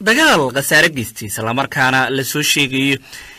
dagaal khasaare geystay isla markaana la soo sheegayo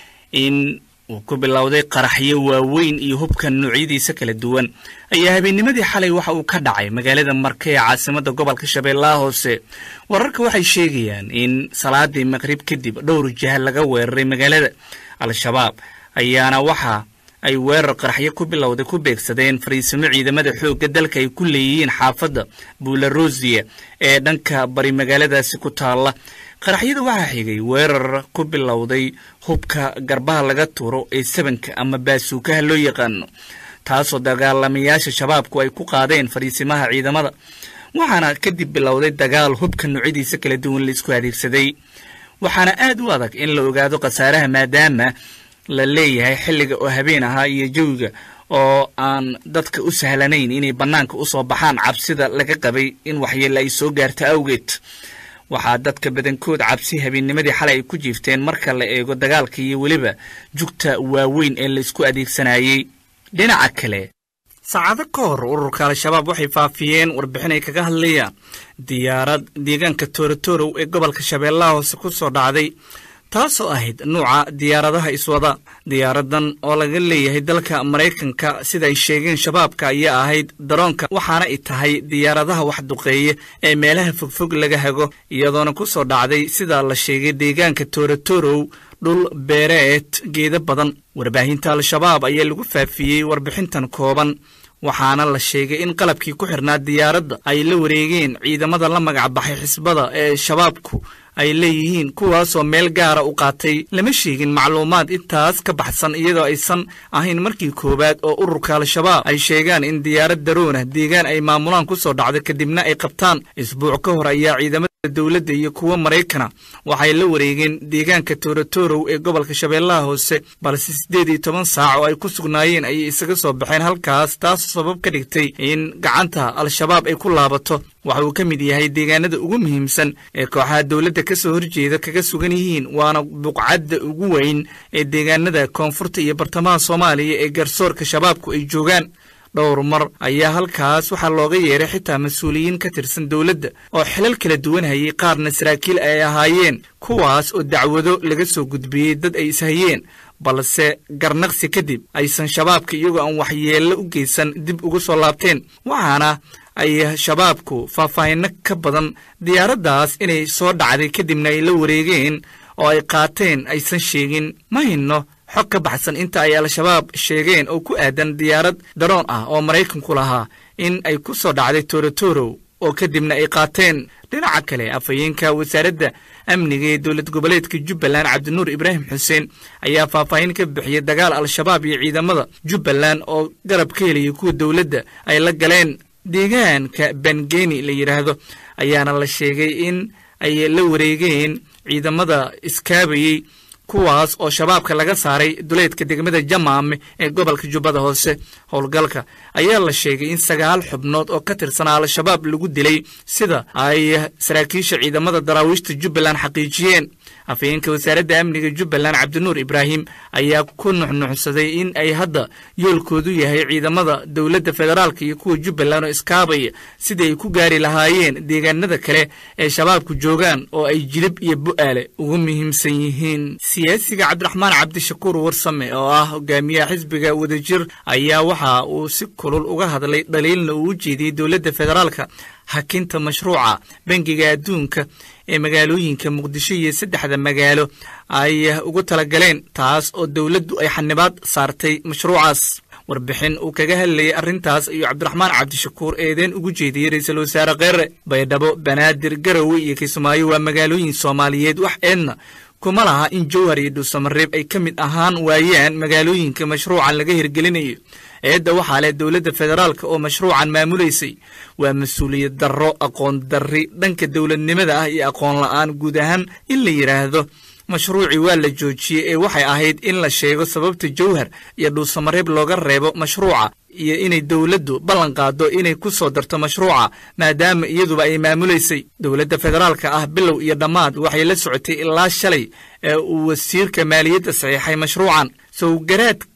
in uu ku bilowday qaraxyo waaweyn iyo hubka noocyadiisa kala duwan ayaa habeennimadii xalay waxa uu ka dhacay magaalada Marka ee caasimadda gobolka Shabeellaha Hoose. wararka waxay sheegayaan in salaadii maqrib kadib dhowr jiha laga weeraray magaalada. al-shabaab ayaana waxa ay weerar qaraxyo ku bilowday ku beegsadeen fariisimo ciidamada xoogga dalka ay ku leeyihiin xaafadda Buularoosiya ee dhanka bari magaaladaasi ku taala. qaraxyada waxaa xigay weerar ku bilowday hubka garbaha laga tuuro ee sabanka ama baasuukaha loo yaqaano, taasoo dagaalamayaasha shabaabku ay ku qaadeen fariisimaha ciidamada, waxaana kadib bilowday dagaal hubka noocyadiisa kala duwan la isku adeegsaday. waxaana aad u adag in la ogaado khasaaraha maadaama la leeyahay xilliga oo habeen ahaa iyo jawiga oo aan dadka u sahlanayn inay bannaanka u soo baxaan cabsida laga qabay in waxyeello ay soo gaarto awgeed. waxaa dadka badankood cabsi habeennimadii xalay ay ku jiifteen marka la eego dagaalka iyo weliba jugta waaweyn ee la isku adeegsanayay. dhinaca kale, saacado ka hor ururka al-shabaab waxay faafiyeen warbixin ay kaga hadlayaan diyaarad deegaanka Toorotoro ee gobolka Shabeellaha Hoose ku soo dhacday, taasoo ahayd nuuca diyaaradaha iswada. diyaaradan oo laga leeyahay dalka Mareykanka sida ay sheegeen shabaabka ayaa ahayd daroonka, waxaana ay tahay diyaaradaha wax duqeeya ee meelaha fogfog laga hago, iyadoona ku soo dhacday sida la sheegay deegaanka Toorotoro dhul beereed geeda badan. warbaahinta al-shabaab ayaa lagu faafiyey warbixintan kooban, waxaana la sheegay in qalabkii ku xirnaa diyaaradda ay la wareegeen ciidamada la magac baxay xisbada ee shabaabku ay leeyihiin, kuwaasoo meel gaara u qaatay. lama sheegin macluumaad intaas ka baxsan, iyadoo aysan ahayn markii koowaad oo ururka al-shabaab ay sheegaan in diyaarad daroona deegaan ay maamulaan ku soo dhacday kadibna ay qabtaan. isbuuc ka hor ayaa ciidamada dowladda iyo kuwa Mareykana waxay la wareegeen deegaanka Toorotoro ee gobolka Shabeellaha Hoose, balse 18 saac oo ay ku sugnaayeen ayay isaga soo baxeen halkaas, taas sabab ka dhigtay in gacanta al-shabaab ay ku laabato. waxa uu ka mid yahay deegaanada ugu muhiimsan ee kooxaha dowladda ka soo horjeeda kaga sugan yihiin, waana buqcadda ugu weyn ee deegaanada koonfurta iyo bartamaha Soomaaliya ee garsoorka shabaabku ay joogaan. dhowr mar ayaa halkaas waxaa looga yeeray xitaa mas-uuliyiin ka tirsan dowladda oo xilal kala duwan hayay, qaarna saraakiil ay ahaayeen, kuwaas oo dacwado laga soo gudbiyey dad ay ishayeen, balse garnaqsi kadib aysan shabaabka iyagoo aan waxyeello u geysan dib ugu soo laabteen. waxaana ay shabaabku faahfaahinno ka badan diyaaraddaas inay soo dhacday kadibna ay la wareegeen oo ay qaateen aysan sheegin. ma hayno xog ka baxsan inta ay al-shabaab sheegeen oo ku aadan diyaarad daroon ah oo Maraykanku lahaa in ay ku soo dhacday Toorotoro oo kadibna ay qaateen. dhinaca kale, afhayeenka wasaaradda amniga ee dowlad goboleedka Jubbaland Cabdinuur Ibraahim Xuseen ayaa faahfaahin ka bixiyay dagaal al-shabaab iyo ciidamada Jubbaland oo garab ka helaya kuwa dowladda ay la galeen deegaanka Bangeni la yiraahdo, ayaana la sheegay in ay la wareegeen ciidamada iskaabayay, kuwaas oo shabaabka laga saaray duleedka degmada Jamaame ee gobolka Jubbada Hoose. howlgalka ayaa la sheegay in 9 xubnood oo ka tirsan al-shabaab lagu dilay, sida ay saraakiisha ciidamada daraawiishta Jubbaland xaqiijiyeen. afhayeenka wasaaradda amniga Jubbaland Cabdinuur Ibraahim ayaa ku nuxnuxsaday in ay hadda yoolkoodu yahay ciidamada dowladda federaalka iyo kuwa Jubbaland oo iskaabaya sidii ay ku gaari lahaayeen deegaanada kale ee shabaabku joogaan oo ay Jilib iyo Bu'aale ugu muhiimsan yihiin. siyaasiga Cabdiraxmaan Cabdishakuur Warsame oo ah hogaamiyaha xisbiga Wadajir ayaa waxa uu si kulul uga hadlay dhaliilna uu u jeediyey dowladda federaalka hakinta mashruuca bangiga adduunka ee magaalooyinka Muqdisho iyo 3 magaalo ay ugu talagaleen, taas oo dowladdu ay xanibaad saartay mashruucaas. warbixin uu kaga hadlayay arrintaas ayuu Cabdiraxmaan Cabdishakuur eedeen ugu jeediyey ra'iisul wasaare Kheyre. Baydhabo, Banaadir, Garowe iyo Kismaayo waa magaalooyin Soomaaliyeed, wax eedna kuma laha in Jowhar iyo Dhuusamareeb ay ka mid ahaan waayaan magaalooyinka mashruucan laga hirgelinayo. eedda waxaa leh dowladda federaalka oo mashruucan maamulaysay. waa mas-uuliyad darro, aqoon darri dhanka dowladnimada ah iyo aqoon la'aan guud ahaan in la yiraahdo mashruuci waa la joojiyey ee waxay ahayd in la sheego sababta Jowhar iyo Dhuusamareeb looga reebo mashruuca iyo inay dowladdu ballan qaado inay ku soo darto mashruuca maadaama iyaduba ay maamulaysay. dowladda federaalka ah bilow iyo dhammaad waxay la socotay ilaa shalay ee uu wasiirka maaliyadda saxiixay mashruucan. soo garaad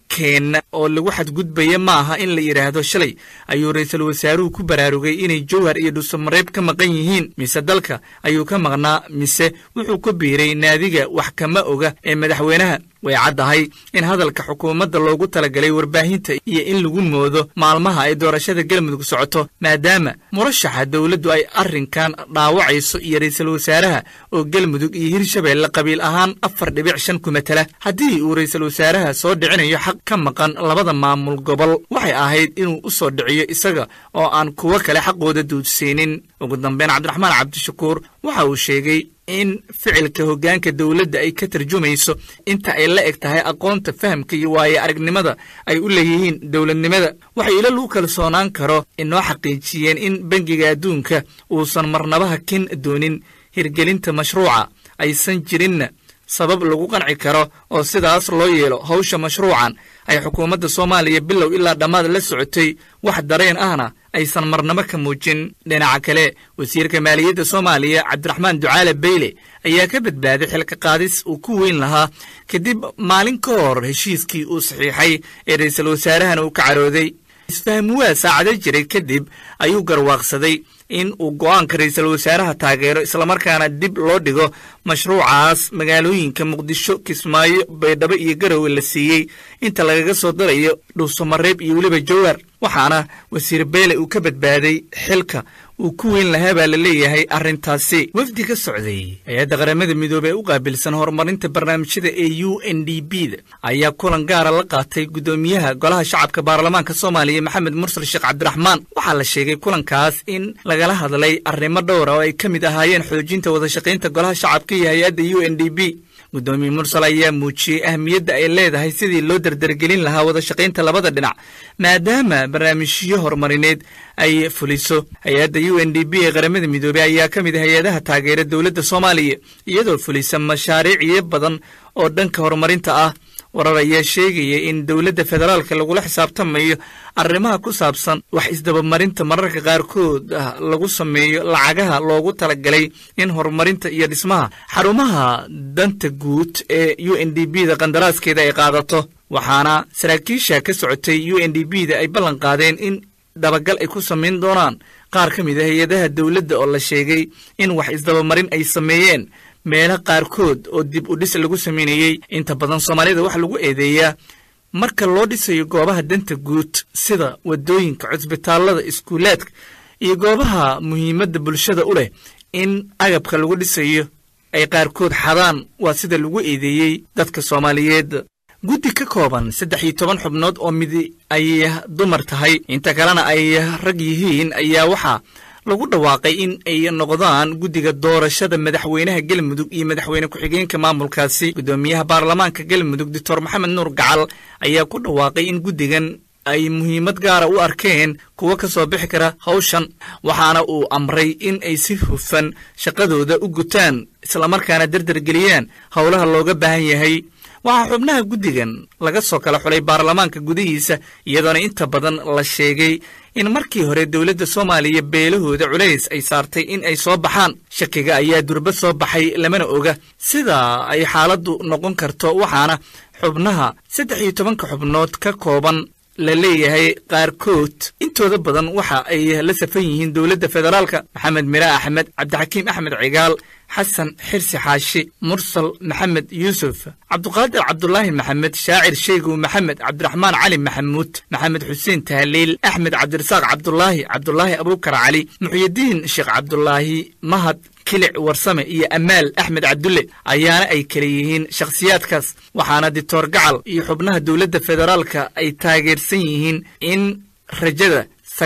dalkeenna oo lagu xadgudbaya ma aha in la yidhaahdo shalay ayuu ra'iisul wasaaruhu ku baraarugay inay jowhar iyo dhuusamareeb ka maqan yihiin mise dalka ayuu ka maqnaa mise wuxuu ku biiray naadiga wax kama oga ee madaxweynaha way caddahay in hadalka xukuumadda loogu talagalay warbaahinta iyo in lagu moodo maalmaha ay doorashada galmudug socoto maadaama murashaxa dowladdu ay arrinkan dhaawacayso iyo ra'iisul wasaaraha oo galmudug iyo hirshabeelle qabiil ahaan 4.5 ku matala haddii uu ra'iisul wasaaraha soo dhicinayo xaq ka maqan labada maamul gobol waxay ahayd inuu u soo dhiciyo isaga oo aan kuwo kale xaqooda duudsiinin ugu dambeyn cabdiraxmaan cabdishakuur waxa uu sheegay in ficilka hoggaanka dowladda ay ka tarjumayso inta ay la eg tahay aqoonta fahamka iyo waaye aragnimada ay u leeyihiin dowladnimada waxay ila lagu kalsoonaan karo inoo xaqiijiyeen in bangiga adduunka uusan marnaba hakin doonin hirgelinta mashruuca aysan jirinna sabab lagu qanci karo oo sidaas loo yeelo hawsha mashruucan ay xukuumadda Soomaaliya bilow ilaa dhammaad la socotay wax dareen ahna aysan marnaba ka muujin dhinaca kale wasiirka maaliyadda Soomaaliya Cabdiraxmaan Ducaale Beyle ayaa ka badbaaday xilka qaadis uu ku weyn lahaa kadib maalin ka hor heshiiskii uu saxiixay ee ra'iisul wasaaraha uu ka carooday isfaham waa saacado jiray kadib ayuu garwaaqsaday in uu go'aanka ra'iisul wasaaraha taageero isla markaana dib loo dhigo mashruucaas magaalooyinka Muqdisho Kismaayo Baydhabo iyo Garowe la siiyay inta lagaga soo darayo dhuusamareeb iyo waliba jowhar waxaana wasiir Beyle uu ka badbaaday xilka uu ku weyn lahaa baa la leeyahay arrintaasi wafdi ka socday hay'adda qaramada midoobay u qaabilsan horumarinta barnaamijyada ee UNDP ayaa kulan gaar ah la qaatay gudoomiyaha golaha shacabka baarlamaanka Soomaaliya Maxamed Mursal Sheekh Cabdiraxmaan waxaa la sheegay kulankaas in lagala hadlay arrimo dhowr ah oo ay ka mid ahaayeen xoojinta wada shaqaynta golaha shacabka iyo hay'adda UNDP gudoomiye Mursal ayaa muujiyay ahmiyadda ay leedahay sidii loo dardargelin lahaa wada shaqaynta labada dhinac maadaama barnaamijyo horumarineed ay fuliso hay'adda UNDP ee qaramada midoobay ayaa ka mid ah hay'adaha taageera dowladda Soomaaliya iyadoo fulisa mashaariic badan oo dhanka horumarinta ah warar ayaa sheegaya in dowladda federaalka lagula xisaabtamayo arrimaha ku saabsan wax isdabamarinta mararka qaarkood lagu sameeyo lacagaha loogu talagalay in horumarinta iyo dhismaha xarumaha danta guud ee UNDP-da qandaraaskeeda ay qaadato waxaana saraakiisha ka socotay UNDP-da ay ballan qaadeen in dabagal ay ku sameyn doonaan qaar ka mid ah hay'adaha dowladda oo la sheegay in wax isdabamarin ay sameeyeen meelaha qaarkood oo dib u dhis lagu sameeyay inta badan Soomaalida wax lagu eedeeyaa marka loo dhisayo goobaha danta guud sida wadooyinka cusbitaalada iskuulaadka iyo goobaha muhiimadda bulshada u leh in agabka lagu dhisayo ay qaarkood xadaan waa sida lagu eedeeyay dadka Soomaaliyeed guddi ka kooban 13 xubnood oo mid ay dumar tahay inta kalena ay rag yihiin ayaa waxa lagu dhawaaqay in ay noqdaan guddiga doorashada madaxweynaha Galmudug iyo madaxweyne ku-xigeenka maamulkaasi gudoomiyaha baarlamaanka Galmudug Dr. Maxamed Nuur Gacal ayaa ku dhawaaqay in guddigan ay muhiimad gaar ah u arkeen kuwa ka soo bixi kara hawshan waxaana uu amray in ay si hufan shaqadooda u gutaan isla markaana dardargeliyaan howlaha looga baahan yahay waxaa xubnaha guddigan laga soo kala xulay baarlamaanka gudihiisa iyadoona inta badan la sheegay in markii hore dowladda Soomaaliya beelahooda culays ay saartay in ay soo baxaan shakiga ayaa durba soo baxay lamana oga sida ay xaaladdu noqon karto waxaana xubnaha 13 xubnood ka kooban la leeyahay qaarkood intooda badan waxa ay la safan yihiin dowladda federaalka Maxamed Mira Axmed Cabdixakiim Axmed Cigaal حسن حرسي حاشي مرسل محمد يوسف عبد القادر عبد الله محمد شاعر شيخ محمد عبد الرحمن علي محمود محمد حسين تهليل أحمد عبد الرزاق عبد الله أبو بكر علي محي الدين الشيخ عبد الله مهد كلع ورسمة إيه أمال أحمد عبدالله أيانا أي كليهين شخصيات كاس وحانا دكتور قعل يحبناها دولة فيدرالكا أي تاجر سيهين إن رجدة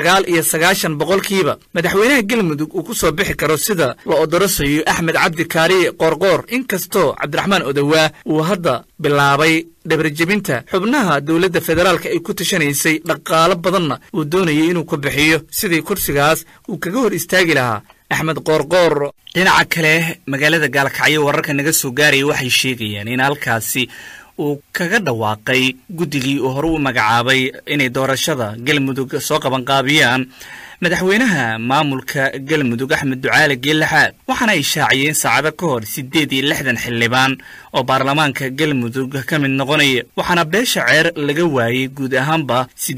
99 boqolkiiba madaxweynaha Galmudug uu ku soo bixi karo sida loo darasayo Axmed Cabdi Kaari Qorqor inkastoo Cabdiraxmaan Odawa uu hadda bilaabay dhabarjabinta xubnaha dowladda federaalka ay ku tashanaysay dhaqaale badanna uu doonayay inuu ku bixiyo sidii kursigaas uu kaga hor istaagi lahaa Axmed Qorqor dhinaca kale magaalada Gaalkacyo wararka naga soo gaaray waxay sheegayaan in halkaasi uu kaga dhawaaqay guddigii uu hore u magacaabay inay doorashada galmudug soo qabanqaabiyaan madaxweynaha maamulka galmudug Axmed Ducaale Geelaxaad waxaana ay shaaciyeen saacado ka hor 8 xildhibaan oo baarlamaanka galmudug ka mid noqonaya waxaana beesha ceer laga waayay guud ahaanba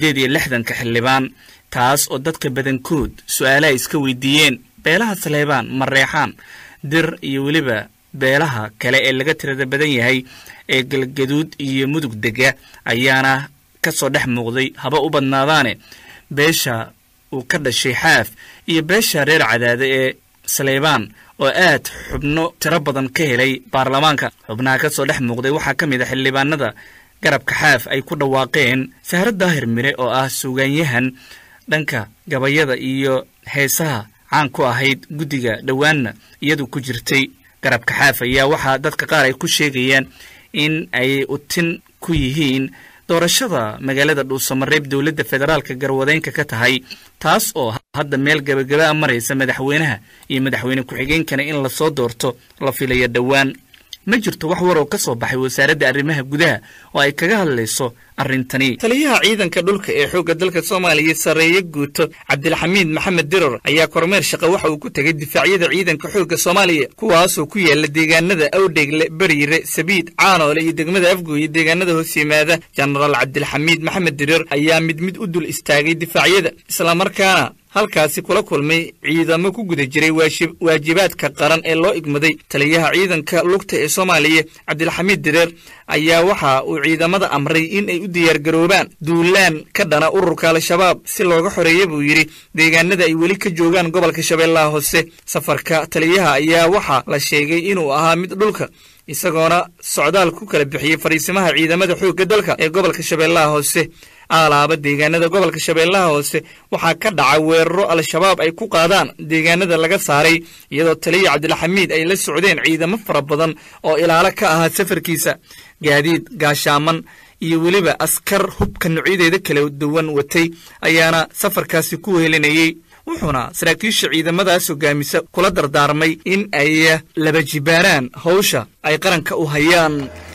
8 xildhibaan taas oo dadka badankood su'aalaha iska weydiiyeen beelaha Saleebaan Mareexaan dir iyo waliba beelaha kale ee laga tirada badan yahay ee galgaduud iyo mudug dega ayaana ka soo dhex muuqday haba u badnaadaane beesha uu ka dhashay Xaaf iyo beesha reer Cadaade ee Saleebaan oo aad xubno tiro badan ka helay baarlamaanka xubnaha ka soo dhex muuqday waxaa ka mid ah xildhibaanada garabka Xaaf ay ku dhawaaqeen Sahra Daahir Mire oo ah suugaanyahan dhanka gabayada iyo heesaha caan ku ahayd guddiga dhawaanna iyadu ku jirtay garabka Xaaf ayaa waxaa dadka qaar ay ku sheegayaan in ay utin ku yihiin doorashada magaalada Dhuusamareeb dawladda federaalka garwadeynka ka tahay taas oo hadda meel gabagaba maraysa madaxweynaha iyo madaxweyne ku-xigeenkana in la soo doorto la filayo dhawaan ma jirto wax war oo ka soo baxay wasaaradda arrimaha gudaha oo ay kaga hadlayso arrintani taliyaha ciidanka dhulka ee xoogga dalka Soomaaliya sareeyo guuto Cabdilxamiid Maxamed Dirar ayaa kormeer shaqo waxa uu ku tagay difaacyada ciidanka xoogga Soomaaliya kuwaas oo ku yaala deegaanada Awdheegle Bariire Sabiid Caanoole iyo degmada Afgooy deegaanada hoos yimaada General Cabdilxamiid Maxamed Dirar ayaa mid u dul istaagay difaacyada isla markaana halkaasi kula kulmay ciidamo ku guda jiray waajibaadka qaran ee loo igmaday taliyaha ciidanka lugta ee Soomaaliya Cabdilxamiid Dirar ayaa waxa uu ciidamada amray in ay u diyaar garoobaan duulaan ka dhana ururka Al-Shabaab si looga xoreeyo buu yiri deegaanada ay weli ka joogaan gobolka Shabeellaha Hoose safarka taliyaha ayaa waxa la sheegay inuu ahaa mid dhulka isagoona socdaal ku kala bixiyay fariisimaha ciidamada xoogga dalka ee gobolka Shabeellaha Hoose alaaba deegaanada gobolka Shabeellaha Hoose waxaa ka dhacay weeraro Al-Shabaab ay ku qaadaan deegaanada laga saaray iyadoo taliya Cabdilxamiid ay la socdeen ciidamo fara badan oo ilaalo ka ahaa safarkiisa gaadiid gaashaaman iyo waliba askar hubka nuucyadeeda kala duwan watay ayaana safarkaasi ku helinayay wuxuuna saraakiisha ciidamadaas hogaamisa kula dardaarmay in ay laba jibaaraan hawsha ay qaranka u hayaan